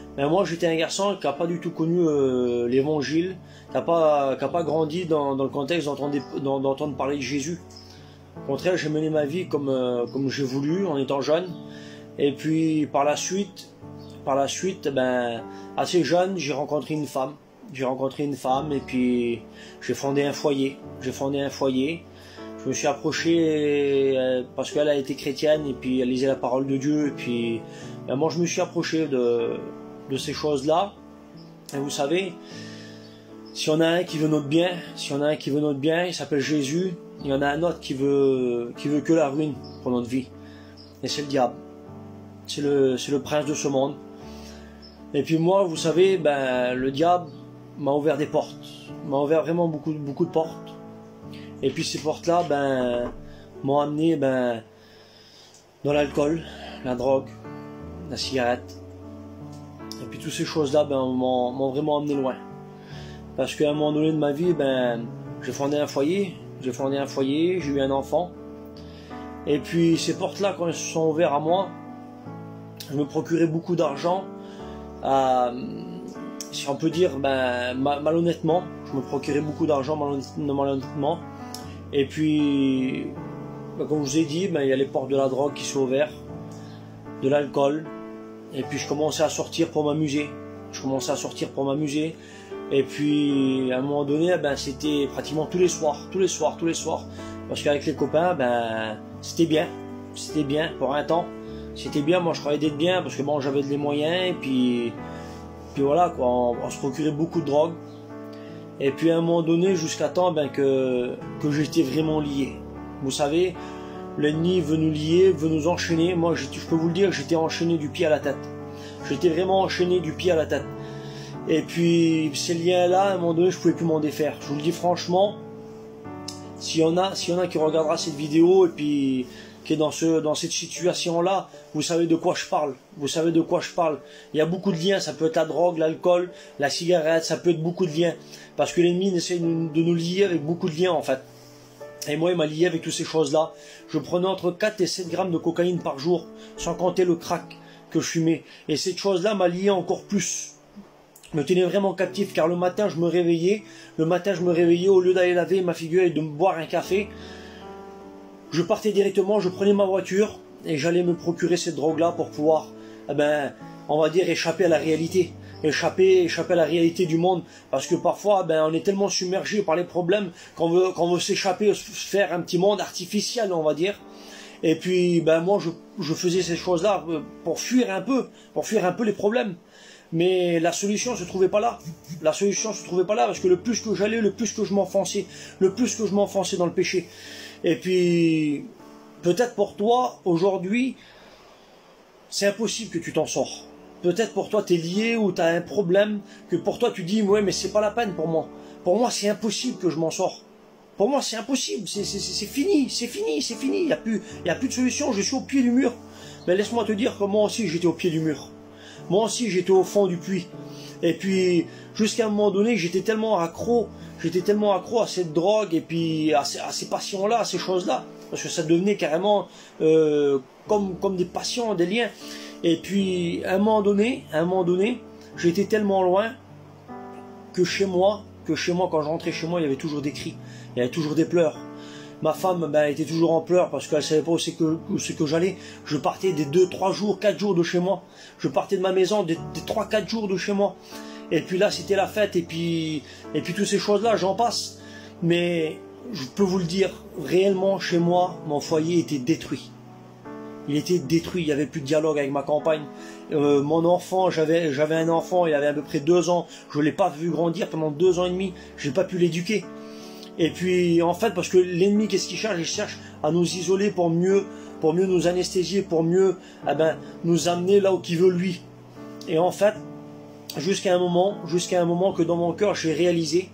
Mais moi j'étais un garçon qui n'a pas du tout connu l'évangile, qui n'a pas grandi dans le contexte d'entendre parler de Jésus. Au contraire, j'ai mené ma vie comme j'ai voulu en étant jeune. Et puis par la suite, ben, assez jeune, j'ai rencontré une femme. Et puis j'ai fondé un foyer. Je me suis approché parce qu'elle a été chrétienne et puis elle lisait la parole de Dieu. Et puis ben, moi je me suis approché de ces choses-là. Et vous savez, si on a un qui veut notre bien, il s'appelle Jésus. Il y en a un autre qui veut que la ruine pour notre vie. Et c'est le diable. C'est le prince de ce monde. Et puis moi, vous savez, ben, le diable m'a ouvert des portes. M'a ouvert vraiment beaucoup de portes. Et puis ces portes-là, ben, m'ont amené ben, dans l'alcool, la drogue, la cigarette. Et puis toutes ces choses-là ben, m'ont vraiment amené loin. Parce qu'à un moment donné de ma vie, ben, j'ai fondé un foyer, j'ai eu un enfant. Et puis ces portes-là, quand elles se sont ouvertes à moi, je me procurais beaucoup d'argent, si on peut dire, ben, malhonnêtement. Je me procurais beaucoup d'argent malhonnêtement. Et puis, ben, comme je vous ai dit, ben, il y a les portes de la drogue qui sont ouvertes, de l'alcool. Et puis je commençais à sortir pour m'amuser. Et puis, à un moment donné, ben, c'était pratiquement tous les soirs. Parce qu'avec les copains, ben, c'était bien pour un temps. C'était bien, moi je croyais d'être bien, parce que bon, j'avais les moyens, et puis voilà, quoi, on se procurait beaucoup de drogue. Et puis à un moment donné, jusqu'à temps ben, que j'étais vraiment lié. Vous savez, l'ennemi veut nous lier, veut nous enchaîner. Moi, je peux vous le dire, j'étais enchaîné du pied à la tête. J'étais vraiment enchaîné du pied à la tête. Et puis ces liens-là, à un moment donné, je ne pouvais plus m'en défaire. Je vous le dis franchement, s'il y en a qui regardera cette vidéo et puis qui est dans cette situation-là, vous savez de quoi je parle. Il y a beaucoup de liens, ça peut être la drogue, l'alcool, la cigarette, ça peut être beaucoup de liens. Parce que l'ennemi essaie de nous lier avec beaucoup de liens en fait. Et moi, il m'a lié avec toutes ces choses-là. Je prenais entre 4 et 7 grammes de cocaïne par jour, sans compter le crack que je fumais. Et cette chose-là m'a lié encore plus. Me tenait vraiment captif, car le matin je me réveillais, au lieu d'aller laver ma figure et de me boire un café, je partais directement, je prenais ma voiture et j'allais me procurer cette drogue-là pour pouvoir, ben, on va dire, échapper à la réalité, échapper à la réalité du monde, parce que parfois, ben, on est tellement submergé par les problèmes qu'on veut s'échapper, faire un petit monde artificiel, on va dire. Et puis, ben, moi, je faisais ces choses-là pour fuir un peu les problèmes. Mais la solution se trouvait pas là. Parce que le plus que j'allais, le plus que je m'enfonçais dans le péché. Et puis, peut-être pour toi, aujourd'hui, c'est impossible que tu t'en sors. Peut-être pour toi, tu es lié ou tu as un problème, que pour toi, tu dis, ouais, mais c'est pas la peine pour moi. Pour moi, c'est impossible que je m'en sors. Pour moi, c'est impossible. C'est fini. Il n'y a plus de solution. Je suis au pied du mur. Mais laisse-moi te dire que moi aussi, j'étais au pied du mur. Moi aussi, j'étais au fond du puits. Et puis, jusqu'à un moment donné, j'étais tellement accro à cette drogue et puis à ces passions-là, à ces choses-là. Parce que ça devenait carrément comme des passions, des liens. Et puis, à un moment donné, j'étais tellement loin que chez moi, quand je rentrais chez moi, il y avait toujours des cris, il y avait toujours des pleurs. Ma femme ben, était toujours en pleurs parce qu'elle ne savait pas où c'est que j'allais. Je partais des 2, 3 jours, 4 jours de chez moi. Je partais de ma maison des 3, 4 jours de chez moi. Et puis là, c'était la fête. Et puis toutes ces choses-là, j'en passe. Mais je peux vous le dire, réellement, chez moi, mon foyer était détruit. Il était détruit. Il n'y avait plus de dialogue avec ma compagne. Mon enfant, j'avais un enfant, il avait à peu près 2 ans. Je ne l'ai pas vu grandir pendant 2 ans et demi. Je n'ai pas pu l'éduquer. Et puis, en fait, parce que l'ennemi, qu'est-ce qu'il cherche? Il cherche à nous isoler pour mieux nous anesthésier, pour mieux nous amener là où il veut lui. Et en fait, jusqu'à un moment que dans mon cœur, j'ai réalisé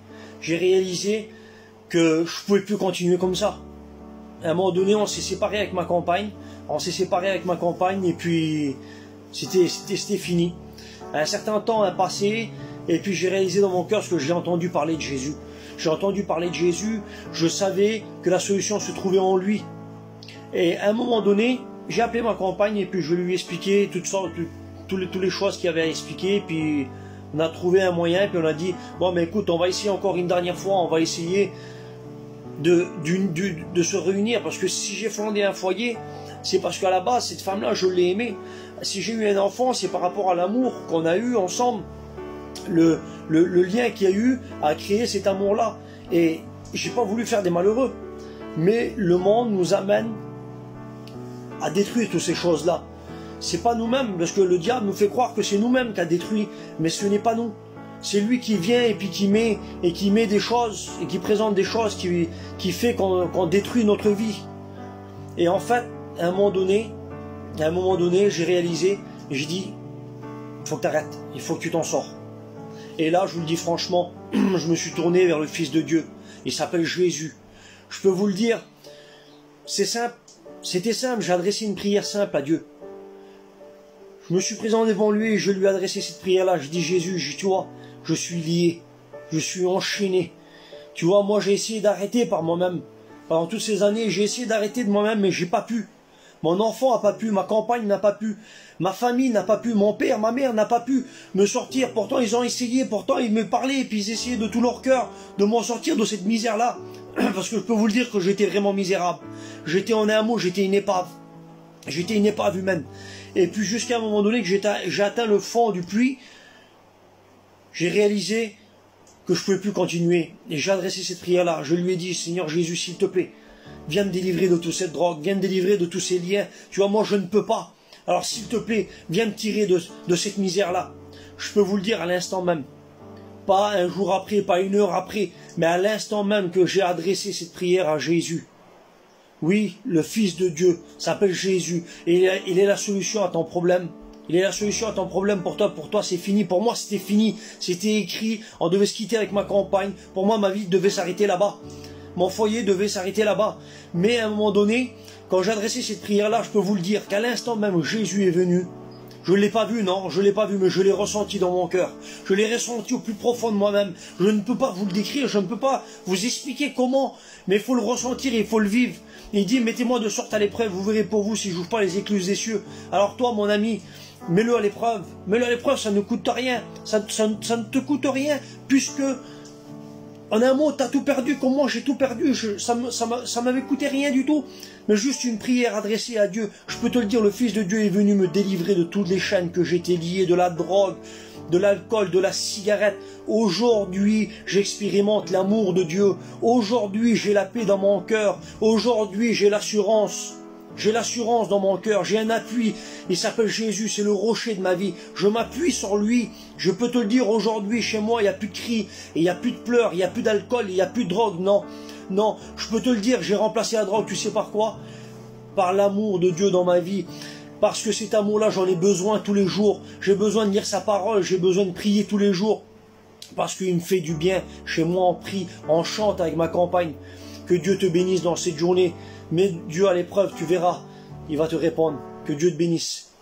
que je ne pouvais plus continuer comme ça. À un moment donné, on s'est séparé avec ma compagne. Et puis, c'était fini. Un certain temps a passé, et puis j'ai réalisé dans mon cœur ce que j'ai entendu parler de Jésus. Je savais que la solution se trouvait en lui. Et à un moment donné, j'ai appelé ma compagne et puis je lui ai expliqué toutes les choses qu'il avait à expliquer, puis on a trouvé un moyen, puis on a dit, bon mais écoute, on va essayer encore une dernière fois, on va essayer de se réunir, parce que si j'ai fondé un foyer, c'est parce qu'à la base, cette femme-là, je l'ai aimée. Si j'ai eu un enfant, c'est par rapport à l'amour qu'on a eu ensemble, le lien qu'il y a eu à créer cet amour-là. Et j'ai pas voulu faire des malheureux, mais le monde nous amène à détruire toutes ces choses-là. C'est pas nous-mêmes, parce que le diable nous fait croire que c'est nous-mêmes qui a détruit, mais ce n'est pas nous. C'est lui qui vient et puis qui met des choses, et qui présente des choses qui fait qu'on détruit notre vie. Et en fait, à un moment donné, j'ai réalisé, et j'ai dit, il faut que tu arrêtes, il faut que tu t'en sors. Et là, je vous le dis franchement, je me suis tourné vers le Fils de Dieu. Il s'appelle Jésus. Je peux vous le dire, c'est simple, c'était simple, j'ai adressé une prière simple à Dieu. Je me suis présenté devant lui et je lui ai adressé cette prière-là. Je dis, Jésus, tu vois, je suis lié, je suis enchaîné. Tu vois, moi j'ai essayé d'arrêter par moi-même. Pendant toutes ces années, j'ai essayé d'arrêter de moi-même, mais j'ai pas pu. Mon enfant n'a pas pu, ma compagne n'a pas pu, ma famille n'a pas pu, mon père, ma mère n'a pas pu me sortir. Pourtant, ils ont essayé, pourtant, ils me parlaient, et puis ils essayaient de tout leur cœur de m'en sortir de cette misère-là. Parce que je peux vous le dire que j'étais vraiment misérable. J'étais en un mot, j'étais une épave. J'étais une épave humaine. Et puis jusqu'à un moment donné que j'ai atteint le fond du puits, j'ai réalisé que je ne pouvais plus continuer. Et j'ai adressé cette prière-là. Je lui ai dit, Seigneur Jésus, s'il te plaît, viens me délivrer de toute cette drogue, viens me délivrer de tous ces liens. Tu vois, moi, je ne peux pas. Alors, s'il te plaît, viens me tirer de cette misère-là. Je peux vous le dire à l'instant même. Pas un jour après, pas une heure après, mais à l'instant même que j'ai adressé cette prière à Jésus. Oui, le Fils de Dieu s'appelle Jésus. Et il est la solution à ton problème. Il est la solution à ton problème pour toi. Pour toi, c'est fini. Pour moi, c'était fini. C'était écrit. On devait se quitter avec ma compagne. Pour moi, ma vie devait s'arrêter là-bas. Mon foyer devait s'arrêter là-bas. Mais à un moment donné, quand j'ai adressé cette prière-là, je peux vous le dire qu'à l'instant même où Jésus est venu, je ne l'ai pas vu, non, je ne l'ai pas vu, mais je l'ai ressenti dans mon cœur. Je l'ai ressenti au plus profond de moi-même. Je ne peux pas vous le décrire, je ne peux pas vous expliquer comment, mais il faut le ressentir et il faut le vivre. Il dit, mettez-moi de sorte à l'épreuve, vous verrez pour vous si je n'ouvre pas les écluses des cieux. Alors toi, mon ami, mets-le à l'épreuve. Mets-le à l'épreuve, ça ne coûte rien. Ça ne te coûte rien, puisque, en un mot, tu as tout perdu, comme moi j'ai tout perdu. Ça m'avait coûté rien du tout. Mais juste une prière adressée à Dieu. Je peux te le dire, le Fils de Dieu est venu me délivrer de toutes les chaînes que j'étais lié, de la drogue, de l'alcool, de la cigarette. Aujourd'hui, j'expérimente l'amour de Dieu. Aujourd'hui, j'ai la paix dans mon cœur. Aujourd'hui, j'ai l'assurance. J'ai l'assurance dans mon cœur, j'ai un appui. Il s'appelle Jésus, c'est le rocher de ma vie. Je m'appuie sur lui. Je peux te le dire aujourd'hui, chez moi, il n'y a plus de cris, et il n'y a plus de pleurs, il n'y a plus d'alcool, il n'y a plus de drogue. Non, non, je peux te le dire, j'ai remplacé la drogue, tu sais par quoi? Par l'amour de Dieu dans ma vie. Parce que cet amour-là, j'en ai besoin tous les jours. J'ai besoin de lire sa parole, j'ai besoin de prier tous les jours. Parce qu'il me fait du bien. Chez moi, on prie, on chante avec ma compagne. Que Dieu te bénisse dans cette journée. Mets Dieu à l'épreuve, tu verras. Il va te répondre. Que Dieu te bénisse.